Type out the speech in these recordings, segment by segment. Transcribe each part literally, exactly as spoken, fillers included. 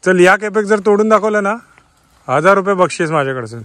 चल या कॅपेक जर तोडून दाखवलं ना हजार रुपये बक्षीस माझ्याकडचं.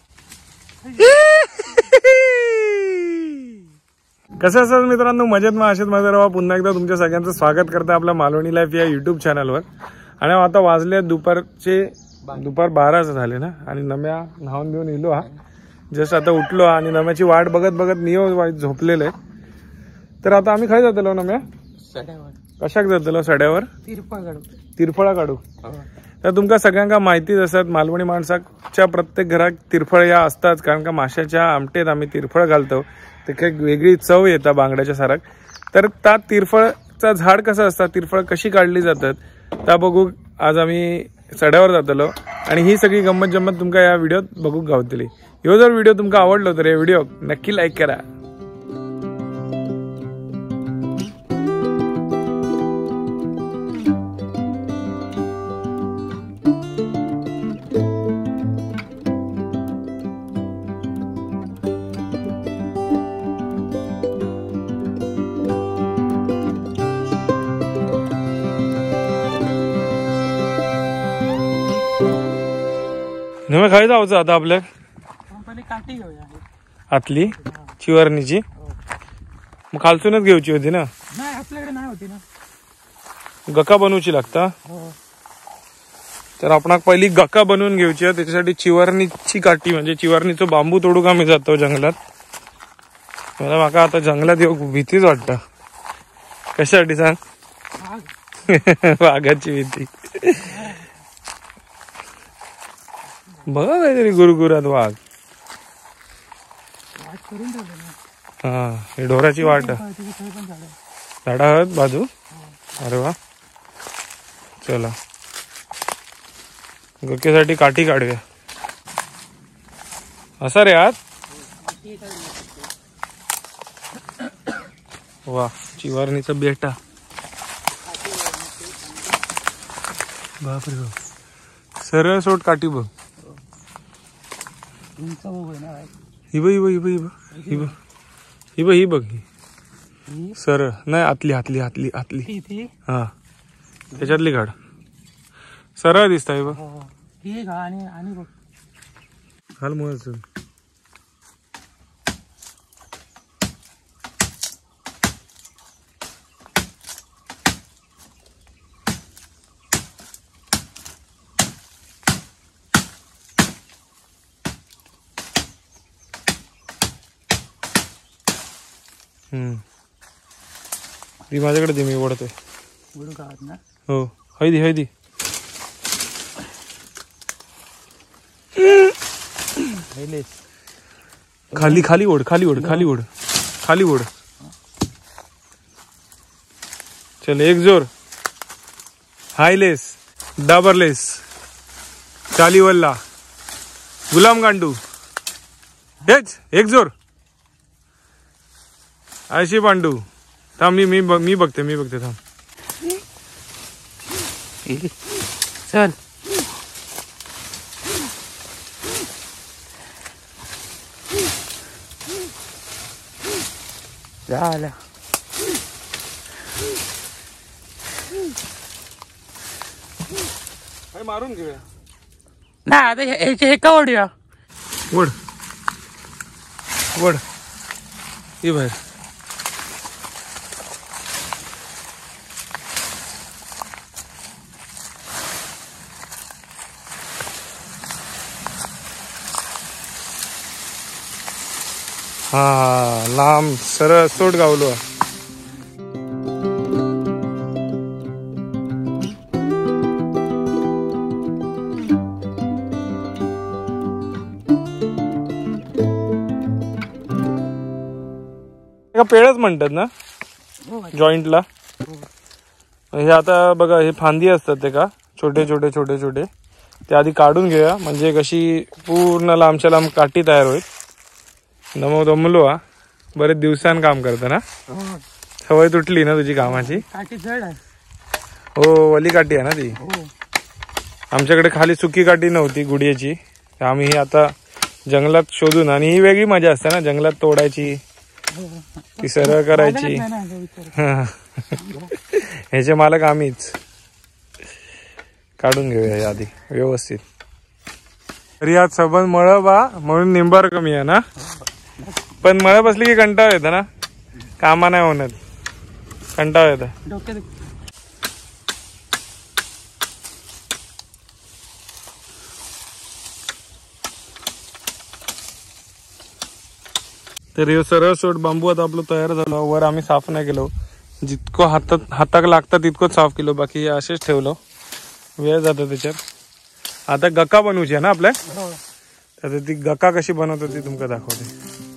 कसं असं मित्रांनो मजेत मग असेच माझं पुन्हा एकदा तुमच्या सगळ्यांचं स्वागत करतं आपल्या मालवणी लाईफ या युट्यूब चॅनलवर. आणि आता वाजले दुपारचे दुपार बारा झाले ना आणि नम्या न्हावून घेऊन येलो हा जस्ट आता उठलो आणि नम्याची वाट बघत बघत नियो झोपलेले. तर आता आम्ही खाय जातलो नम्या कशाक जातलो सड्यावर तिरफळा काढू. तर तुमका सगळ्यांका माहितीच असतात मालवणी माणसाच्या प्रत्येक घरात तिरफळ या असतात कारण का माशाच्या आमटेत आम्ही तिरफळ घालतो ते काही वेगळी चव येतात बांगड्याच्या सारख. तर त्या तिरफळचा झाड कसं असतात तिरफळ कशी काढली जातात त्या बघू आज आम्ही सड्यावर जातलो आणि ही सगळी गंमत जम्मत तुमका या व्हिडिओत बघू गावतली. ह्यो जर व्हिडिओ तुमका आवडलो तर हे व्हिडिओ नक्की लाईक करा. तुम्ही खाय जायचं आता आपल्या काठी घेऊया आतली चिवरणीची मग खालसूनच घेऊची होती ना. नाही आपल्याकडे नाही होती ना गका बनवची लागता. तर आपण पहिली गका बनवून घेऊची त्याच्यासाठी चिवरणीची काठी म्हणजे चिवरणीचं बांबू तोडू का मी जातो जंगलात. मला माका आता जंगलात येऊ भीतीच वाटत. कशासाठी सांग. वाघाची भीती. बघा काहीतरी गुरगुरात वाघ. हा हे ढोराची वाट झाडा आहेत बाजू. अरे वा चला गक्केसाठी काठी काढूया. असा रे आत वा चिवारणीचा बेटा. बापरे बाप सरळ सोट काठी बघ. ही बघ ही बघ ही बघ ही बघ ही बघ ही बघ ही बघ ही सरळ नाही आतली आतली आतली आतली हा त्याच्यातली काढ सरळ दिसताय बघ. घाल मुळे चल. हम्म ती माझ्याकडे दे मी ओढते. हो हैदी हैदी खाली खाली ओढ खाली ओढ खाली ओढ खाली ओढ. चल एक जोर हायलेस डाबरलेस चालीवल्ला गुलाम गांडू हेच एक जोर आयशी पांडू. थांब मी मी मी बघते मी बघते थांब. चल झालं मारून घेऊया ना आता ह्याचे हे का ओढूया. वड वड ये बाहेर. हा लांब सरळ सोट गावलो. पेळच म्हणतात ना जॉईंटला. हे आता बघा हे फांदी असतात ते का छोटे छोटे छोटे छोटे ते आधी काढून घेऊया म्हणजे कशी पूर्ण लांबच्या लांब काठी तयार होईल. नमो दमलो हा बरेच दिवसांनी काम करतो ना. सवय तुटली ना तुझी कामाची. हो वली काठी आहे ना ती. आमच्याकडे खाली सुकी काठी नव्हती गुडियाची आम्ही ही आता जंगलात शोधून आणि ही वेगळी मजा असते ना जंगलात तोडायची ती सरळ करायची. ह्याचे मालक आम्हीच. काढून घेऊया हे आधी व्यवस्थित. तरी आज सबंध मळ बा म्हणून निंबार कमी आहे ना. पण मळ बसली की कंटाळ येतं ना, कामा नाही होणार, कंटाळ येतं. डोक्यात तर हे सरळ सोड बांबू आता आपलं तयार झालं. वर आम्ही साफ नाही केलो, जितकं हातात हाताक लागतं तितकंच साफ केलो, बाकी हे असेच ठेवलो. वेळ जातो त्याच्यात. आता गका बनवूची आहे ना आपल्या. आता ती गका कशी बनवतो ती तुमका दाखवते.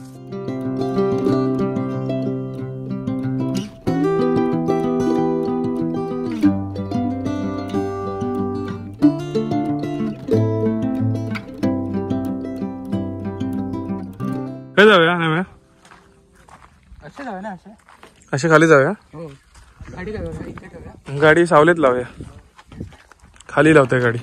काय जाऊया ना असे जाऊया ना, असे असे खाली जाऊया. हो. गाडी काय करूया? इकडे ठेवूया. गाडी सावलीत लावूया, खाली लावते गाडी.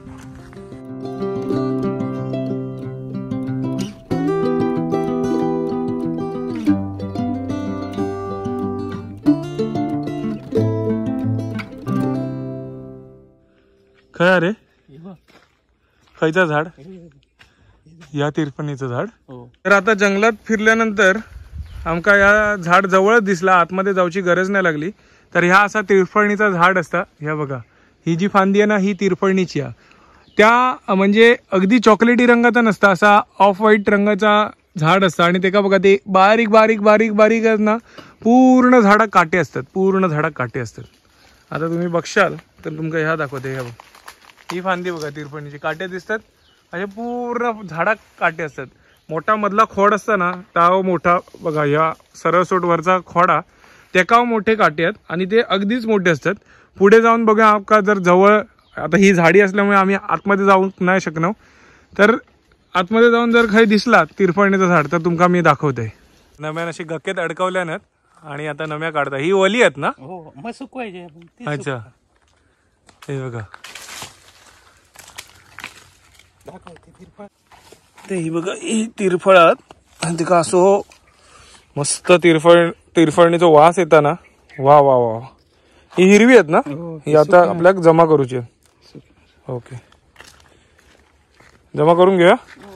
काय अरे खायचं झाड, या तिरफणीचं झाड. हो. तर आता जंगलात फिरल्यानंतर आमका या झाड जवळच दिसला, आतमध्ये जाऊची गरज नाही लागली. तर ह्या असा तिरफळणीचा झाड असता. ह्या बघा, ही जी फांदी आहे ना ही तिरफळणीची आहे. त्या म्हणजे अगदी चॉकलेटी रंगाचा नसता, असा ऑफ व्हाईट रंगाचा झाड असतं. आणि ते का बघा ते बारीक बारीक बारीक बारीक ना पूर्ण झाडात काटे असतात, पूर्ण झाडात काटे असतात. आता तुम्ही बघशाल तर तुमका ह्या दाखवते. ह्या बघ, ही फांदी बघा तिरफळणीची, काटे दिसतात असे पूर्ण झाडात काटे असतात. मोठा मधला खोड असता ना त्या मोठा बघा, ह्या सरळसोट वरचा खोडा त्याका मोठे काटे आहेत आणि ते अगदीच मोठे असतात. पुढे जाऊन बघा आपका जर जवळ, आता ही झाडी असल्यामुळे आम्ही आतमध्ये जाऊ नाही शकणार, तर आतमध्ये जाऊन जर काही दिसला तिरफळणीचं झाड तर तुमका मी दाखवते. नम्यान अशी गक्केत अडकवल्यानं आणि आता नम्या काढता. ही ओली आहेत ना. हो, मग सुकवायचे. अच्छा, हे बघा ते ही बघा, ही तिरफळात आणि तिका असो मस्त तिरफळ तिरफळणीचा वास येता ना. वा वा वा, ही हिरवी आहेत ना. ही आता आपल्याला जमा करूची. ओके, जमा करून घेऊया.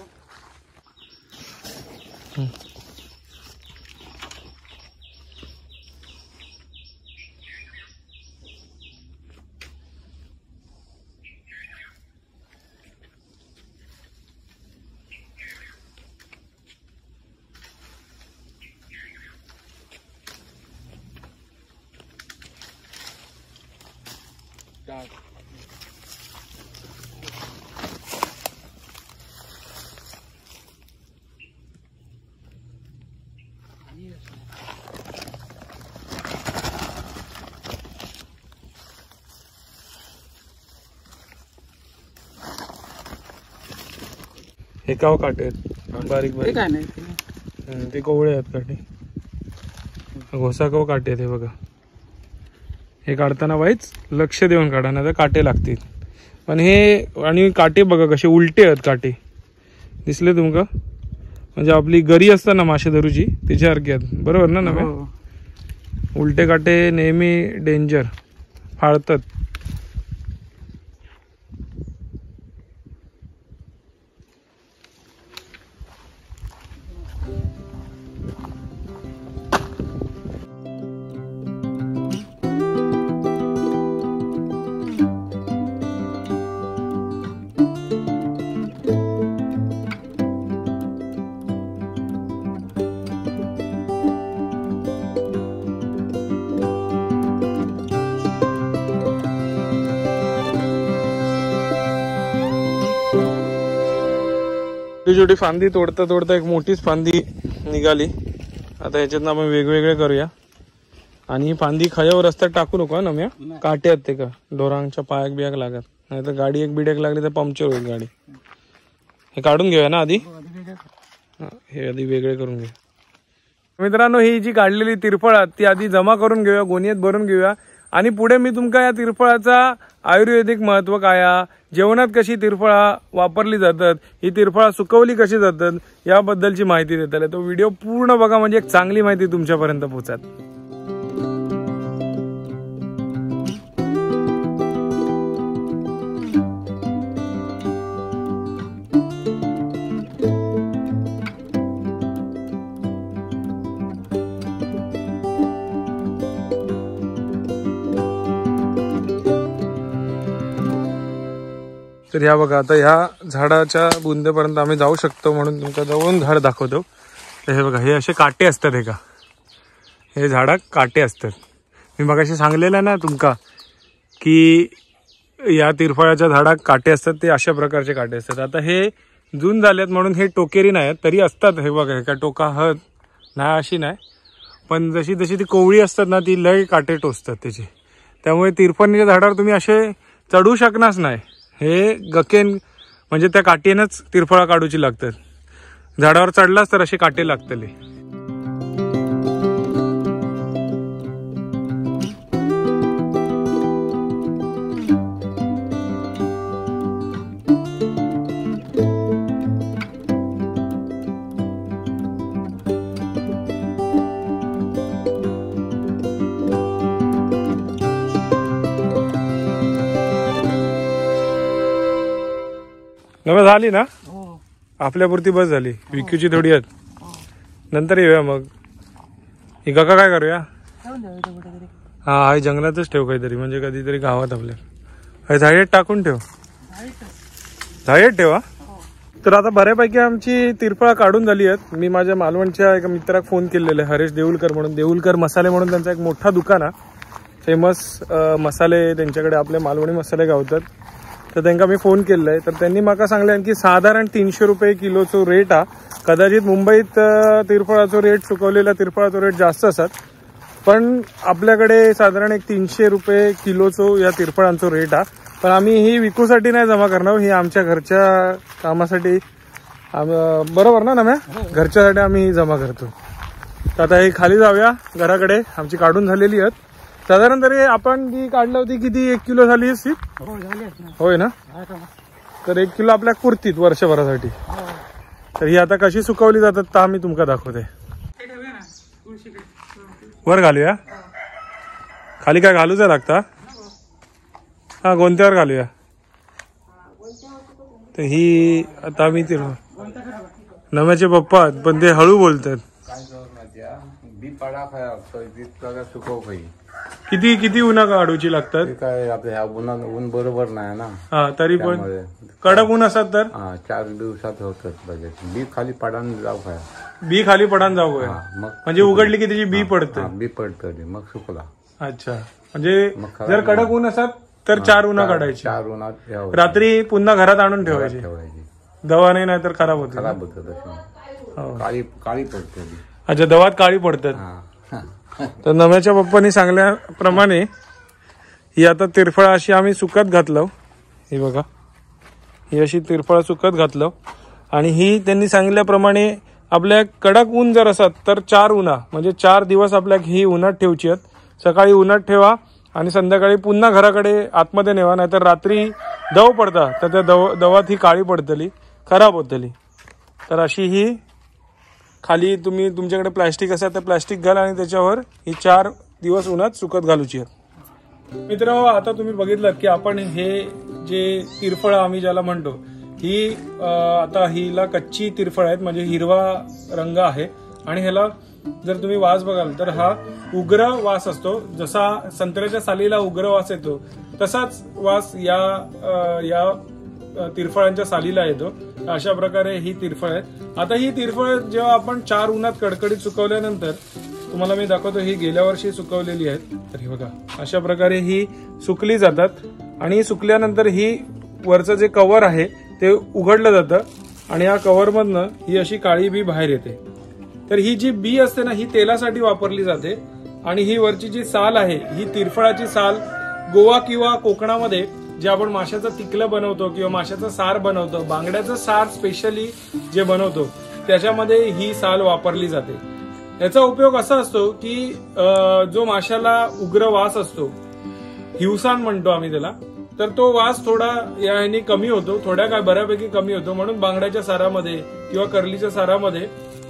हे काव काटे आहेत बारीक बारीक. काय नाही, ते कोवळे आहेत काटे. घोसा कव काटे आहेत हे बघा. हे काढताना वाईच लक्ष देऊन काढा, नाही तर काटे लागतील. पण हे आणि काटे बघा कसे उलटे आहेत काटे, दिसले तुमका. म्हणजे आपली गरी असता ना मासे धरूची त्याच्यासारखी आहेत, बरोबर ना नव्हे. उलटे काटे नेहमी डेंजर, फाळतात. छोटी छोटी फांदी तोडता तोडता एक मोठीच फांदी निघाली. आता याच्यातनं आपण वेगवेगळे करूया. आणि ही फांदी खयावर रस्त्यात टाकू नको ना म्या, काटे आहेत ते का डोरांच्या पायाक बियाक लागत, नाही तर गाडी एक बिड्याक लागली तर पंक्चर होईल गाडी. हे काढून घेऊया ना आधी, हे आधी वेगळे करून घेऊया. मित्रांनो, ही जी काढलेली तिरफळ ती आधी जमा करून घेऊया, गोणीत भरून घेऊया. आणि पुढे मी तुमका या तिरफळाचा आयुर्वेदिक महत्व काय, जेवणात कशी तिरफळा वापरली जातात, ही तिरफळा सुकवली कशी जातात याबद्दलची माहिती देताल. तो व्हिडिओ पूर्ण बघा, म्हणजे एक चांगली माहिती तुमच्यापर्यंत पोहोचत. तर ह्या बघा आता ह्या झाडाच्या बुंदेपर्यंत आम्ही जाऊ शकतो म्हणून तुमच्या जवळून झाड दाखवतो. तर हे बघा हे असे काटे असतात. हे का हे झाडाक काटे असतात. मी मगाशी सांगलेलं ना तुमका की या तिरफळाच्या झाडाक काटे असतात, ते अशा प्रकारचे काटे असतात. आता हे जून झालेत म्हणून हे टोकेरी नाही आहेत, तरी असतात. हे बघा का टोका हत नाही अशी नाही, पण जशी जशी ती कोवळी असतात ना ती लय काटे टोचतात त्याचे. त्यामुळे तिरफळीच्या झाडावर तुम्ही असे चढू शकणारच नाही. हे गकेन म्हणजे त्या काटेनच तिरफळा काढूची लागतात. झाडावर चढलाच तर असे काटे लागतले. नव्हे झाली ना हो आपल्यापुरती बस झाली. विक्यूची थोडी आहेत, नंतर येऊया मग. ही काका काय करूया? ठेवून द्यावं इथं कुठेतरी. हा हा जंगलातच ठेव काहीतरी, म्हणजे कधीतरी गावात आपल्या हे झाडेत टाकून ठेव. झाडेत ठेवा. तर आता बऱ्यापैकी आमची तिरफळा काढून झाली आहेत. मी माझ्या मालवणच्या एका मित्राक फोन केलेला आहे, हरेश देऊलकर म्हणून. देऊलकर मसाले म्हणून त्यांचा एक मोठा दुकान आहे. फेमस मसाले त्यांच्याकडे आपले मालवणी मसाले गावतात. तर त्यांना मी फोन केलेला आहे. तर त्यांनी मला सांगले की साधारण तीनशे रुपये किलोचो रेट हा. कदाचित मुंबईत तिरफळाचो रेट सुकवलेला तिरफळाचो रेट जास्त असतात, पण आपल्याकडे साधारण एक तीनशे रुपये किलोचो या तिरफळांचो रेट हा. पण आम्ही ही विकूसाठी नाही जमा करणार, ही आमच्या घरच्या कामासाठी बरोबर ना नम्या, घरच्यासाठी आम्ही जमा करतो. तर आता हे खाली जाऊया घराकडे. आमची काढून झालेली आहेत. साधारण तरी आपण जी काढली होती किती एक किलो झाली असती? होय ना. तर एक किलो आपल्या कुर्तीत वर्षभरासाठी. तर ही आता कशी सुकवली जातात तर आम्ही तुमका दाखवते. वर घालूया. खाली काय घालूचा लागता? हा कोणत्यावर घालूया? तर ही आता आम्ही ते नम्याचे पप्पा आहेत, पण ते हळू बोलतात. किती किती उन्हा काढूची लागतात? काय आपल्या उन्हा ऊन बरोबर नाही ना. हा तरी पण कडक ऊन असतात तर चार दिवसात होतात बजेट. बी खाली पडान जाऊ काय, बी खाली पडान जाऊ काय, मग म्हणजे उघडली की त्याची बी पडते. बी पडतं मग सुकला. अच्छा, म्हणजे जर कडक ऊन असतात तर चार उन्हा काढायची. चार उन्हात रात्री पुन्हा घरात आणून ठेवायची. ठेवायची. दवा नाही नाही तर खराब होते. खराब होतं तसं. काळी काळी पडते. अच्छा, दवात काळी पडतात. तर नम्याच्या पप्पांनी सांगल्याप्रमाणे ही आता तिरफळा अशी आम्ही सुकत घातलं. ही बघा, ही अशी तिरफळा सुकत घातलं. आणि ही त्यांनी सांगितल्याप्रमाणे आपल्या कडक ऊन जर असत तर चार उन्हा म्हणजे चार दिवस आपल्या ही उन्हात ठेवची आहेत. सकाळी उन्हात ठेवा आणि संध्याकाळी पुन्हा घराकडे आतमध्ये नेवा, नाहीतर रात्री दव पडता तर त्या दव दवात ही काळी पडतली, खराब होतली. तर अशी ही खाली तुम्ही तुमच्याकडे प्लॅस्टिक असेल तर प्लॅस्टिक घाल आणि त्याच्यावर ही चार दिवस उन्हात सुकत घालूची आहेत. मित्रांनो, आता तुम्ही बघितलं की आपण हे जे तिरफळ आम्ही ज्याला म्हणतो ही आता हिला कच्ची तिरफळ आहेत, म्हणजे हिरवा रंग आहे. आणि ह्याला जर तुम्ही वास बघाल तर हा उग्र वास असतो. जसा संत्र्याच्या सालीला उग्र वास येतो तसाच वास या या तिरफळांच्या सालीला येतो. अशा प्रकारे ही तिरफळ आहेत. आता ही तिरफळ जेव्हा आपण चार उन्हात कडकडीत सुकवल्यानंतर तुम्हाला मी दाखवतो, ही गेल्या वर्षी सुकवलेली आहेत. तर ही बघा अशा प्रकारे ही सुकली जातात. आणि सुकल्यानंतर ही वरचं जे कव्हर आहे ते उघडलं जातं आणि या कव्हर मधनं ही अशी काळी बी बाहेर येते. तर ही जी बी असते ना ही तेलासाठी वापरली जाते. आणि ही वरची जी साल आहे ही तिरफळाची साल गोवा किंवा कोकणामध्ये जे आपण माशाचं तिकलं बनवतो किंवा माशाचं सार बनवतो, बांगड्याचं सार स्पेशली जे बनवतो त्याच्यामध्ये ही साल वापरली जाते. याचा उपयोग असा असतो की जो माशाला उग्र वास असतो, हिवसान म्हणतो आम्ही त्याला, तर तो वास थोडा याने कमी होतो, थोड्या काय बऱ्यापैकी कमी होतो. म्हणून बांगड्याच्या सारामध्ये किंवा कर्लीच्या सारामध्ये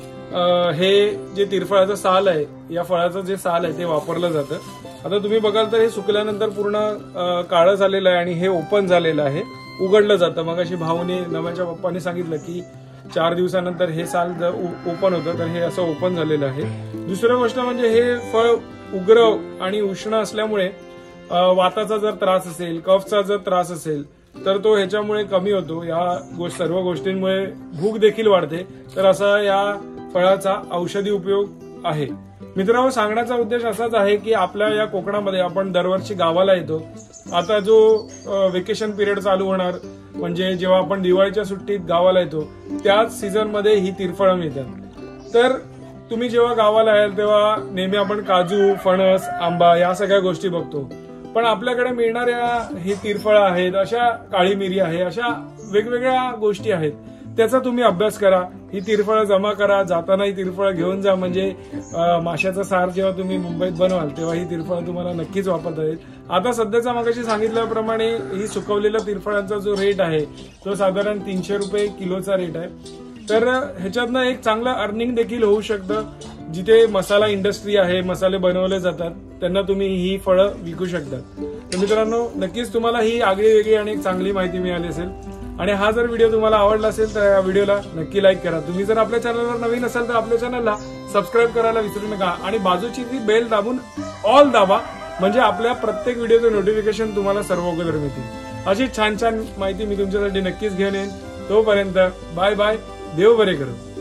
हे जे तिरफळाचं साल आहे, या फळाचं जे साल आहे ते वापरलं जातं. आता तुम्ही बघाल तर हे सुकल्यानंतर पूर्ण काळं झालेलं आहे आणि हे ओपन झालेलं आहे, उघडलं जातं. मग अशी भाऊने नव्याच्या पप्पांनी सांगितलं की चार दिवसानंतर हे साल जर ओपन होतं तर हे असं ओपन झालेलं आहे. दुसरी गोष्ट म्हणजे हे फळ उग्र आणि उष्ण असल्यामुळे वाताचा जर त्रास असेल, कफचा जर त्रास असेल तर तो ह्याच्यामुळे कमी होतो. या गोष्ट सर्व गोष्टींमुळे भूक देखील वाढते. तर असा या फळाचा औषधी उपयोग आहे. मित्रांनो, सांगण्याचा उद्देश असाच आहे की आपल्या या कोकणामध्ये आपण दरवर्षी गावाला येतो. आता जो वेकेशन पिरियड चालू होणार म्हणजे जेव्हा आपण दिवाळीच्या सुट्टीत गावाला येतो त्याच सीझन मध्ये ही तिरफळं मिळतात. तर तुम्ही जेव्हा गावाला याल तेव्हा नेहमी आपण काजू, फणस, आंबा या सगळ्या गोष्टी बघतो. पण आपल्याकडे मिळणाऱ्या ही तिरफळं आहेत, अशा काळी मिरी आहे, अशा वेगवेगळ्या गोष्टी आहेत. त्याचा तुम्ही अभ्यास करा. ही तिरफळं जमा करा. जाताना ही तिरफळं घेऊन जा. म्हणजे माशाचा सार जेव्हा तुम्ही मुंबईत बनवाल तेव्हा ही तिरफळं तुम्हाला नक्कीच वापरता येईल. आता सध्याचा मगाशी सांगितल्याप्रमाणे ही सुकवलेल्या तिरफळांचा जो रेट आहे तो साधारण तीनशे रुपये किलोचा रेट आहे. तर ह्याच्यातनं एक चांगलं अर्निंग देखील होऊ शकतं. जिथे मसाला इंडस्ट्री आहे, मसाले बनवले जातात, त्यांना तुम्ही ही फळं विकू शकता. तर मित्रांनो, नक्कीच तुम्हाला ही आगळी वेगळी आणि एक चांगली माहिती मिळाली असेल. आणि हा जर व्हिडिओ तुम्हाला आवडला असेल तर या व्हिडिओला नक्की लाईक करा. तुम्ही जर आपल्या चॅनलवर नवीन असाल तर आपल्या चॅनलला सबस्क्राईब करायला विसरू नका आणि बाजूची ती बेल दाबून ऑल दाबा. म्हणजे आपल्या प्रत्येक व्हिडिओचं नोटिफिकेशन तुम्हाला सर्व अगोदर मिळतील. अशी छान छान माहिती मी तुमच्यासाठी नक्कीच घेऊन येईन. तोपर्यंत बाय बाय. देव बरे करो.